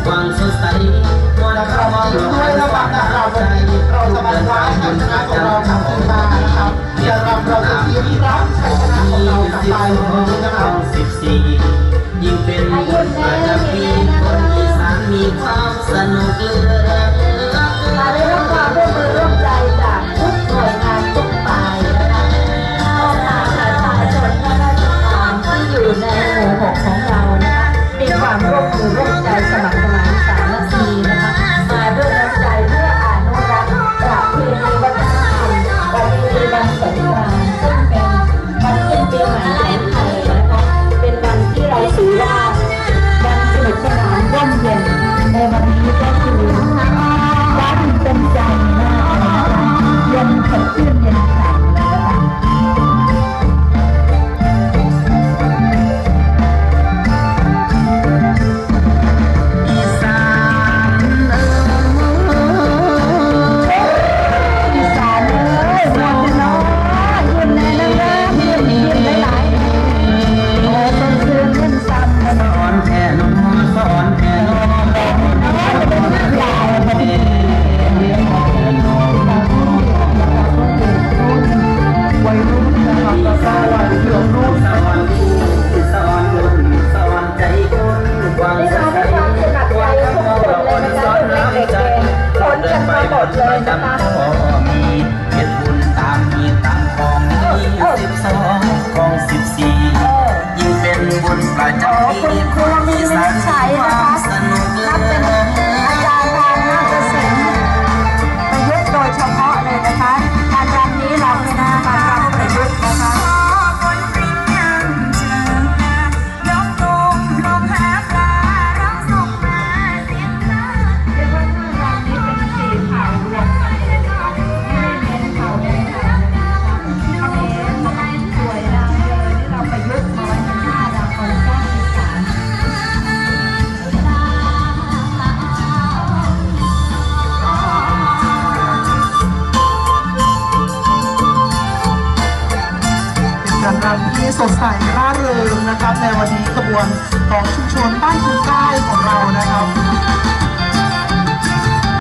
วางสดใสวันเรามองด้วยระวังเราใจเราจะมาคว้าชัยชนะของเรากลับคืนมานะครับเดี๋ยวเราจะยืนรับชัยชนะของเรากลับไปนะครับ14ยิ่งเป็นบุญประจำปีคนอีสานมีความสนุกเหลือมาได้รับความร่วมมือร่วมใจจากทุกหน่วยงานทุกฝ่ายนะคะพ่อค้าประชาชนข้าราชการที่อยู่ในหมู่6ของเรานะคะมีความร่วมมือร่วมใจสมัครสมานสามัคคีนะคะมาด้วยน้ำใจเพื่ออนุรักษ์ประเพณีวัฒนธรรมประเพณีวันสงกรานต์ซึ่งเป็นวันขึ้นปีใหม่ของไทยนะคะเป็นวันที่เราถือว่าวันสนุกสนานร่มเย็นในวันนี้ก็คือวันเป็นใจมากนะคะเย็นสดชื่นเย็นฉ่ำนะคะอีสานอีสานเลยวันน้อยยืนในน้ำน้ำยืนหลายๆโอ้ต้นเสื่อมเงินซ้ำกันสอนแค่นมสอนแค่นมวัยรุ่นนะครับสอนเรื่องรุ่นสอนรุ่นสอนใจคนวางสดใสวางข้าวเราคนสอนน้ำใจเดินไปบนประจำพ่อมีเฮ็ดบุญตามมีตามของ12ของ14ยิ่งเป็นบุญประจำปีคนอีสานความสนุกเหลืออาจารย์ทางนาฏศิลป์ประยุกต์โดยเฉพาะเลยนะคะการรำนี้เราเป็นการรำประยุกต์นะคะการรำที่สดใสร่าเริงนะครับในวันนี้ขบวนของชุมชนบ้านคุณใต้ของเรานะครับ